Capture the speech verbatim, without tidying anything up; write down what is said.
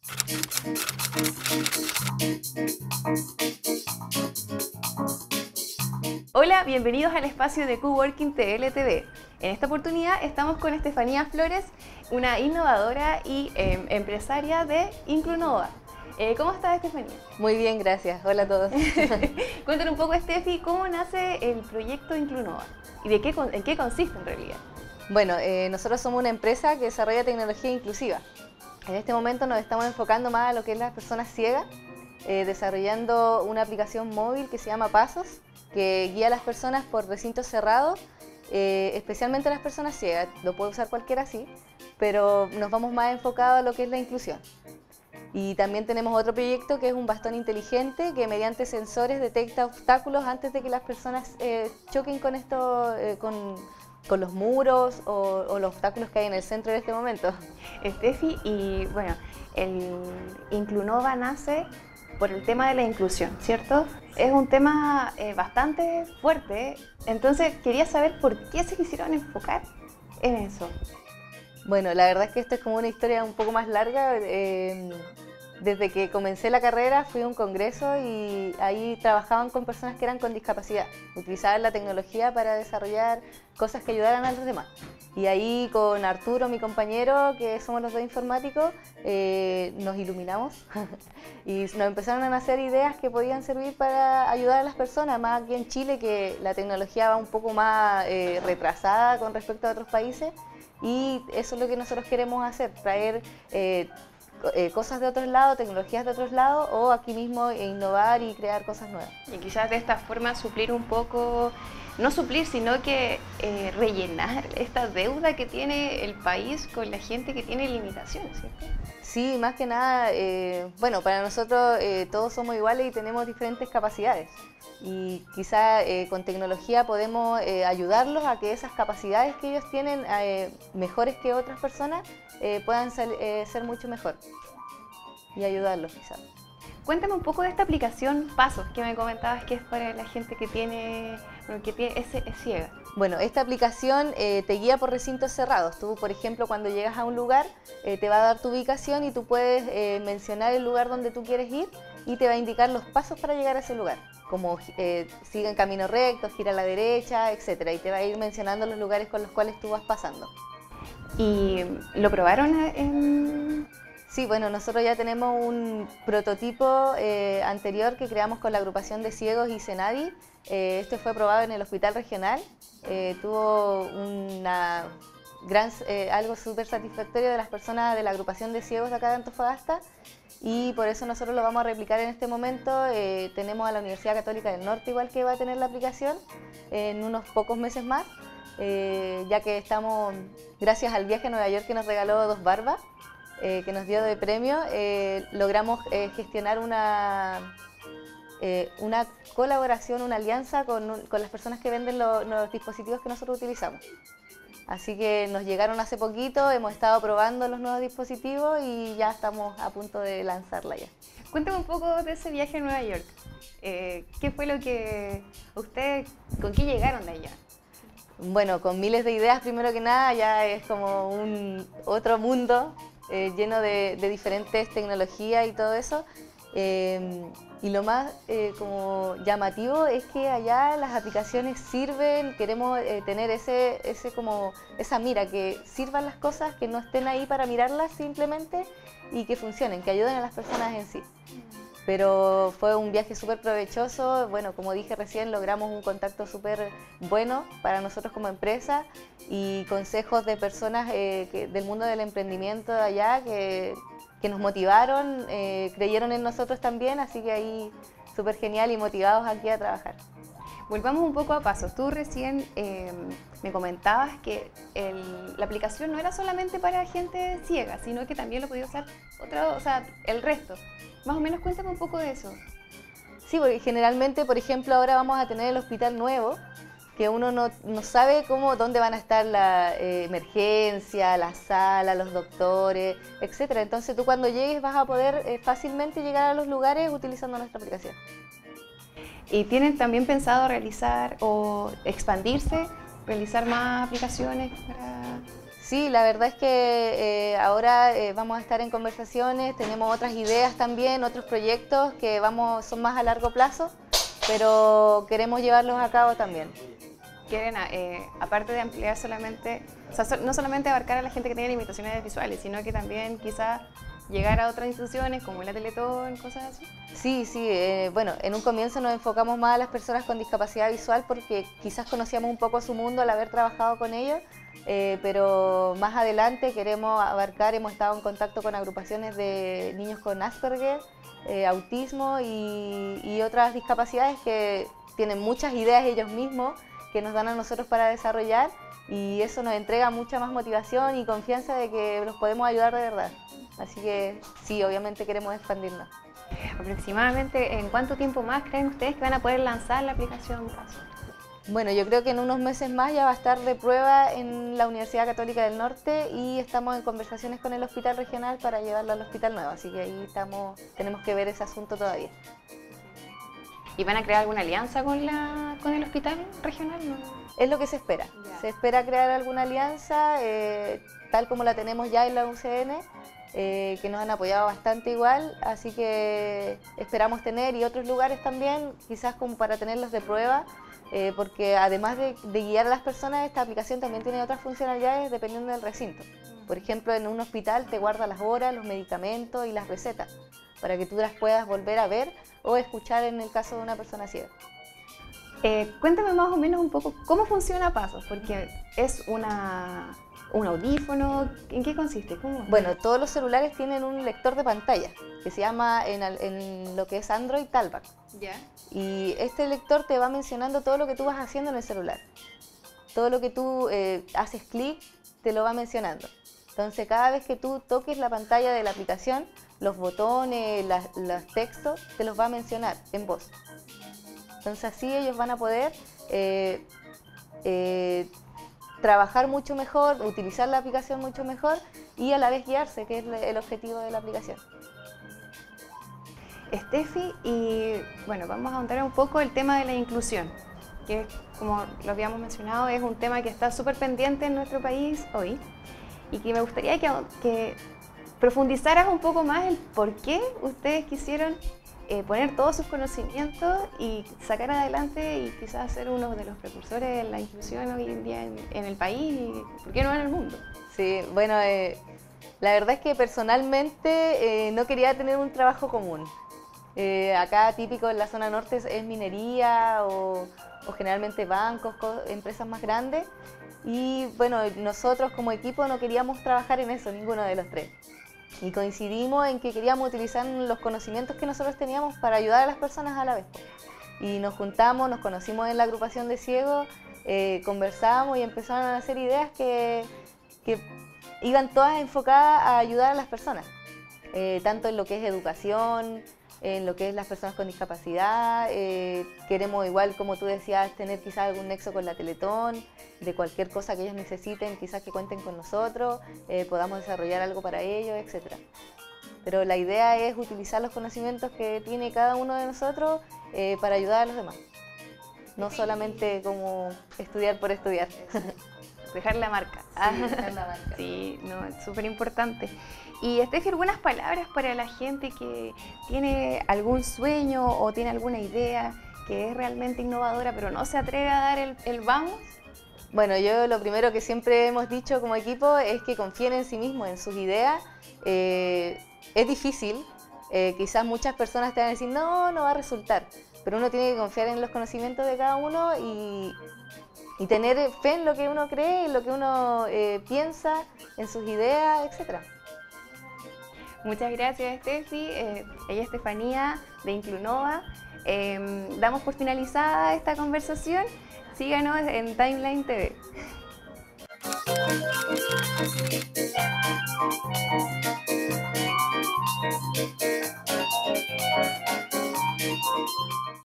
Hola, bienvenidos al espacio de Coworking T L T V. En esta oportunidad estamos con Estefanía Flores, una innovadora y eh, empresaria de Inclunova. Eh, ¿Cómo estás, Estefanía? Muy bien, gracias. Hola a todos. Cuéntanos un poco, Estefi, ¿cómo nace el proyecto Inclunova? ¿Y de qué, en qué consiste en realidad? Bueno, eh, nosotros somos una empresa que desarrolla tecnología inclusiva. En este momento nos estamos enfocando más a lo que es las personas ciegas, eh, desarrollando una aplicación móvil que se llama Pasos, que guía a las personas por recintos cerrados, eh, especialmente a las personas ciegas. Lo puede usar cualquiera sí, pero nos vamos más enfocados a lo que es la inclusión. Y también tenemos otro proyecto que es un bastón inteligente que mediante sensores detecta obstáculos antes de que las personas eh, choquen con, esto, eh, con, con los muros o, o los obstáculos que hay en el centro en este momento. Estefi, y bueno, el Inclunova nace por el tema de la inclusión, ¿cierto? Es un tema eh, bastante fuerte, entonces quería saber por qué se quisieron enfocar en eso. Bueno, la verdad es que esto es como una historia un poco más larga. Eh, desde que comencé la carrera fui a un congreso y ahí trabajaban con personas que eran con discapacidad. Utilizaban la tecnología para desarrollar cosas que ayudaran a los demás. Y ahí con Arturo, mi compañero, que somos los dos informáticos, eh, nos iluminamos y nos empezaron a nacer ideas que podían servir para ayudar a las personas, más aquí en Chile, que la tecnología va un poco más eh, retrasada con respecto a otros países. Y eso es lo que nosotros queremos hacer, traer eh, eh, cosas de otros lados, tecnologías de otros lados, o aquí mismo innovar y crear cosas nuevas. Y quizás de esta forma suplir un poco, no suplir, sino que eh, rellenar esta deuda que tiene el país con la gente que tiene limitaciones, ¿cierto? Sí, más que nada, eh, bueno, para nosotros eh, todos somos iguales y tenemos diferentes capacidades. Y quizá eh, con tecnología podemos eh, ayudarlos a que esas capacidades que ellos tienen, eh, mejores que otras personas, eh, puedan ser, eh, ser mucho mejor y ayudarlos quizá. Cuéntame un poco de esta aplicación Pasos, que me comentabas que es para la gente que tiene, bueno, que tiene, es, es ciega. Bueno, esta aplicación eh, te guía por recintos cerrados. Tú, por ejemplo, cuando llegas a un lugar, eh, te va a dar tu ubicación y tú puedes eh, mencionar el lugar donde tú quieres ir y te va a indicar los pasos para llegar a ese lugar, como eh, sigue en camino recto, gira a la derecha, etcétera. Y te va a ir mencionando los lugares con los cuales tú vas pasando. ¿Y lo probaron en...? Sí, bueno, nosotros ya tenemos un prototipo eh, anterior que creamos con la agrupación de ciegos y Senadi. Eh, este fue probado en el hospital regional, eh, tuvo una gran, eh, algo súper satisfactorio de las personas de la agrupación de ciegos de acá de Antofagasta, y por eso nosotros lo vamos a replicar en este momento. Eh, tenemos a la Universidad Católica del Norte igual que va a tener la aplicación eh, en unos pocos meses más, eh, ya que estamos, gracias al viaje a Nueva York que nos regaló dos barbas, eh, que nos dio de premio, eh, logramos eh, gestionar una... Eh, una colaboración, una alianza con, con las personas que venden lo, los dispositivos que nosotros utilizamos. Así que nos llegaron hace poquito, hemos estado probando los nuevos dispositivos y ya estamos a punto de lanzarla ya. Cuéntame un poco de ese viaje a Nueva York. Eh, ¿Qué fue lo que ustedes, con qué llegaron de allá? Bueno, con miles de ideas, primero que nada, ya es como un otro mundo eh, lleno de, de diferentes tecnologías y todo eso. Eh, y lo más eh, como llamativo es que allá las aplicaciones sirven, queremos eh, tener ese, ese como, esa mira, que sirvan las cosas, que no estén ahí para mirarlas simplemente y que funcionen, que ayuden a las personas en sí. Pero fue un viaje súper provechoso. Bueno, como dije recién, logramos un contacto súper bueno para nosotros como empresa y consejos de personas eh, que, del mundo del emprendimiento de allá que, que nos motivaron, eh, creyeron en nosotros también, así que ahí súper genial y motivados aquí a trabajar. Volvamos un poco a Pasos. Tú recién eh, me comentabas que el, la aplicación no era solamente para gente ciega, sino que también lo podía usar otro, o sea, el resto. Más o menos cuéntame un poco de eso. Sí, porque generalmente, por ejemplo, ahora vamos a tener el hospital nuevo, que uno no, no sabe cómo, dónde van a estar la eh, emergencia, la sala, los doctores, etcétera. Entonces tú cuando llegues vas a poder eh, fácilmente llegar a los lugares utilizando nuestra aplicación. ¿Y tienen también pensado realizar o expandirse, realizar más aplicaciones para...? Sí, la verdad es que eh, ahora eh, vamos a estar en conversaciones, tenemos otras ideas también, otros proyectos que vamos, son más a largo plazo, pero queremos llevarlos a cabo también. Quieren, eh, aparte de ampliar solamente, o sea, so, no solamente abarcar a la gente que tiene limitaciones visuales, sino que también quizás llegar a otras instituciones como la Teletón, cosas así. Sí, sí, eh, bueno, en un comienzo nos enfocamos más a las personas con discapacidad visual porque quizás conocíamos un poco su mundo al haber trabajado con ellos, eh, pero más adelante queremos abarcar, hemos estado en contacto con agrupaciones de niños con Asperger, eh, autismo y, y otras discapacidades que tienen muchas ideas ellos mismos que nos dan a nosotros para desarrollar, y eso nos entrega mucha más motivación y confianza de que los podemos ayudar de verdad. Así que sí, obviamente queremos expandirnos. ¿Aproximadamente en cuánto tiempo más creen ustedes que van a poder lanzar la aplicación Paso? Bueno, yo creo que en unos meses más ya va a estar de prueba en la Universidad Católica del Norte y estamos en conversaciones con el Hospital Regional para llevarlo al Hospital Nuevo, así que ahí estamos, tenemos que ver ese asunto todavía. ¿Y van a crear alguna alianza con, la, con el Hospital Regional? ¿No? Es lo que se espera. Ya. Se espera crear alguna alianza, eh, tal como la tenemos ya en la U C N, eh, que nos han apoyado bastante igual, así que esperamos tener, y otros lugares también, quizás como para tenerlos de prueba, eh, porque además de, de guiar a las personas, esta aplicación también tiene otras funcionalidades dependiendo del recinto. Por ejemplo, en un hospital te guarda las horas, los medicamentos y las recetas, para que tú las puedas volver a ver o escuchar en el caso de una persona ciega. Eh, cuéntame más o menos un poco cómo funciona Pasos, porque es una, un audífono, ¿en qué consiste? ¿Cómo? Bueno, todos los celulares tienen un lector de pantalla que se llama en, en lo que es Android Talkback. ¿Ya? Y este lector te va mencionando todo lo que tú vas haciendo en el celular. Todo lo que tú eh, haces clic te lo va mencionando. Entonces, cada vez que tú toques la pantalla de la aplicación, los botones, las, los textos, te los va a mencionar en voz. Entonces, así ellos van a poder eh, eh, trabajar mucho mejor, utilizar la aplicación mucho mejor y a la vez guiarse, que es el objetivo de la aplicación. Steffi, y bueno, vamos a ahondar un poco el tema de la inclusión, que como lo habíamos mencionado, es un tema que está súper pendiente en nuestro país hoy, y que me gustaría que, que profundizaras un poco más el por qué ustedes quisieron eh, poner todos sus conocimientos y sacar adelante y quizás ser uno de los precursores de la inclusión hoy en día en, en el país y, ¿por qué no en el mundo? Sí, bueno, eh, la verdad es que personalmente eh, no quería tener un trabajo común. Eh, acá típico en la zona norte es, es minería o, o generalmente bancos, empresas más grandes. Y bueno, nosotros como equipo no queríamos trabajar en eso, ninguno de los tres. Y coincidimos en que queríamos utilizar los conocimientos que nosotros teníamos para ayudar a las personas a la vez. Y nos juntamos, nos conocimos en la agrupación de ciegos, eh, conversamos y empezaron a hacer ideas que, que iban todas enfocadas a ayudar a las personas. Eh, tanto en lo que es educación, en lo que es las personas con discapacidad, eh, queremos igual, como tú decías, tener quizás algún nexo con la Teletón, de cualquier cosa que ellos necesiten, quizás que cuenten con nosotros, eh, podamos desarrollar algo para ellos, etcétera. Pero la idea es utilizar los conocimientos que tiene cada uno de nosotros eh, para ayudar a los demás, no solamente como estudiar por estudiar. Dejar la marca. Sí, dejar la marca. Sí, no, es súper importante. Y Steffi, algunas palabras para la gente que tiene algún sueño o tiene alguna idea que es realmente innovadora, pero no se atreve a dar el, el vamos. Bueno, yo lo primero que siempre hemos dicho como equipo es que confíen en sí mismos, en sus ideas. Eh, es difícil, eh, quizás muchas personas te van a decir, no, no va a resultar, pero uno tiene que confiar en los conocimientos de cada uno y, y tener fe en lo que uno cree, en lo que uno eh, piensa, en sus ideas, etcétera. Muchas gracias, Steffi. Eh, ella es Estefanía de Inclunova. Eh, damos por finalizada esta conversación. Síganos en Timeline T V.